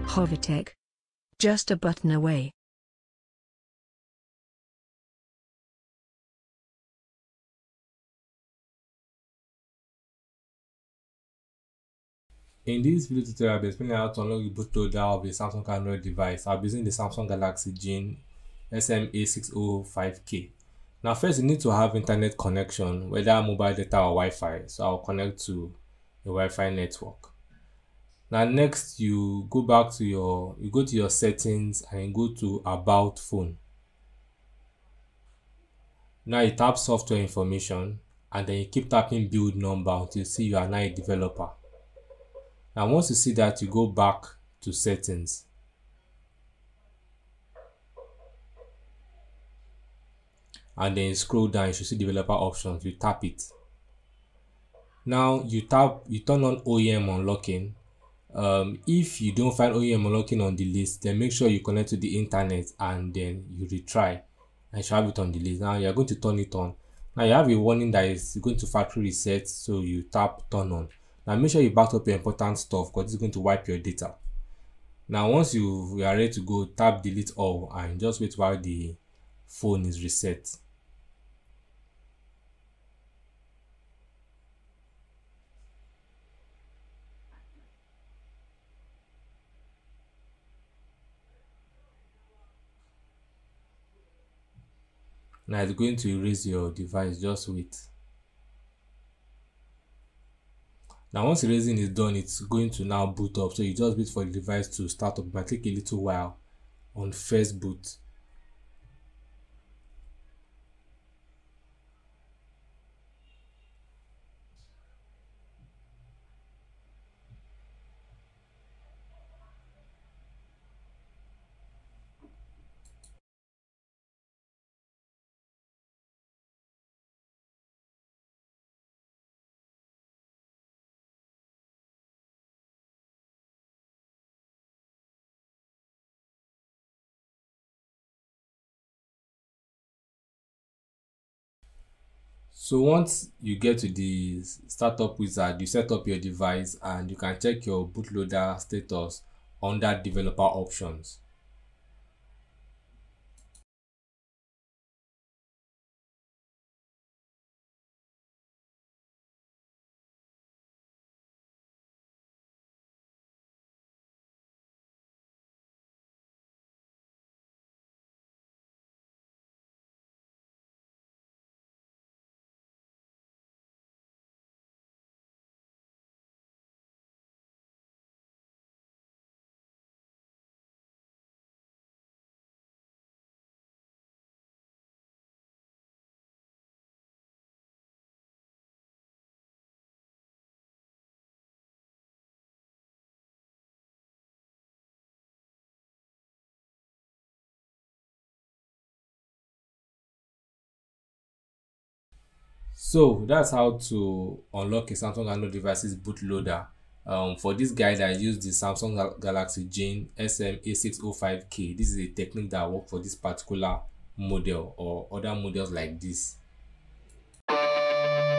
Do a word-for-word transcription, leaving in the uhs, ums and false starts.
Hovertech. Just a button away. In this video tutorial, I'll be explaining how to unlock the bootloader of a Samsung Android device. I'll be using the Samsung Galaxy Gen S M A six oh five K. Now first you need to have internet connection, whether mobile data or Wi-Fi. So I'll connect to a Wi-Fi network. Now next you go back to your, you go to your settings and you go to about phone. Now you tap software information and then you keep tapping build number until you see you are now a developer. And once you see that, you go back to settings. And then you scroll down, you should see developer options, you tap it. Now you tap, you turn on O E M unlocking. Um, if you don't find O E M unlocking on the list, then make sure you connect to the internet and then you retry and you should have it on the list. Now you're going to turn it on. Now you have a warning that is going to factory reset, so you tap turn on. Now make sure you back up your important stuff because this is going to wipe your data. Now once you, you are ready to go, tap delete all and just wait while the phone is reset. Now it's going to erase your device, just wait. Now once erasing is done, it's going to now boot up, so you just wait for the device to start up. It might take a little while on first boot. So once you get to the startup wizard, you set up your device and you can check your bootloader status under developer options. So that's how to unlock a Samsung Android device's bootloader. Um, for this guide, I used the Samsung Gal Galaxy Gen S M A six oh five K. This is a technique that works for this particular model or other models like this.